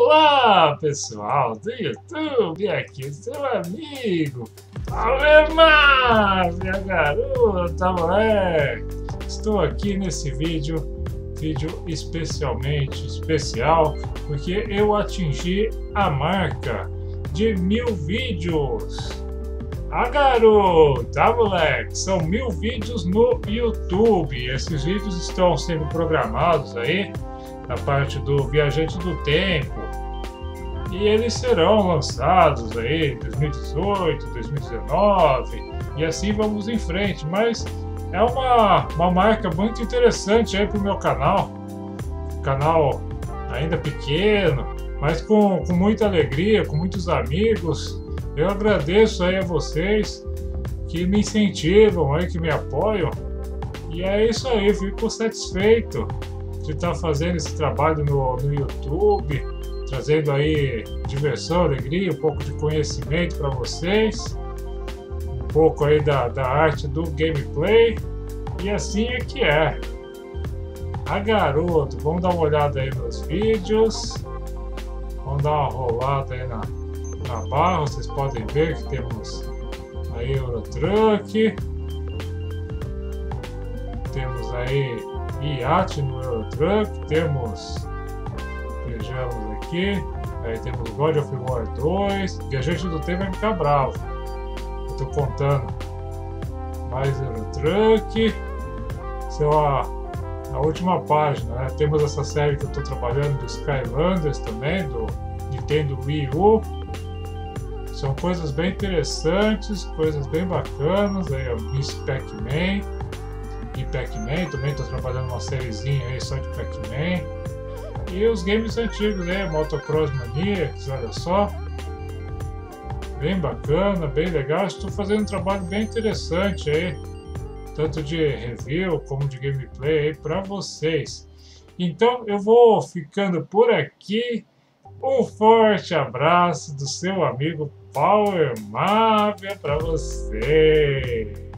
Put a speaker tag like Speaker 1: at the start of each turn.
Speaker 1: Olá, pessoal do YouTube, aqui seu amigo Alemar, minha garota, moleque. Estou aqui nesse vídeo especialmente especial, porque eu atingi a marca de 1000 vídeos. Garota, moleque, são 1000 vídeos no YouTube. Esses vídeos estão sendo programados aí na parte do Viajante do Tempo, e eles serão lançados aí em 2018, 2019 e assim vamos em frente. Mas é uma marca muito interessante aí para o meu canal, ainda pequeno, mas com muita alegria, com muitos amigos. Eu agradeço aí a vocês que me incentivam aí, que me apoiam, e é isso aí. Fico satisfeito de estar fazendo esse trabalho no YouTube, trazendo aí diversão, alegria, um pouco de conhecimento para vocês, um pouco aí da arte do gameplay, e assim é que é. Garoto, vamos dar uma olhada aí nos vídeos, vamos dar uma rolada aí na barra. Vocês podem ver que temos aí Euro Truck, temos aí iate no Euro Truck, vejamos aqui, aí temos God of War 2, Viajante do Tempo vai ficar bravo, eu tô contando mais Euro Truck. Essa é a última página, né? Temos essa série que eu tô trabalhando do Skylanders também, do Nintendo Wii U. São coisas bem interessantes, coisas bem bacanas. Aí a Miss Pac-Man e Pac-Man, também estou trabalhando uma sériezinha aí só de Pac-Man. E os games antigos aí, Motocross Maniacs, olha só. Bem bacana, bem legal. Estou fazendo um trabalho bem interessante aí, tanto de review como de gameplay aí para vocês. Então eu vou ficando por aqui. Um forte abraço do seu amigo Power Mafia para você.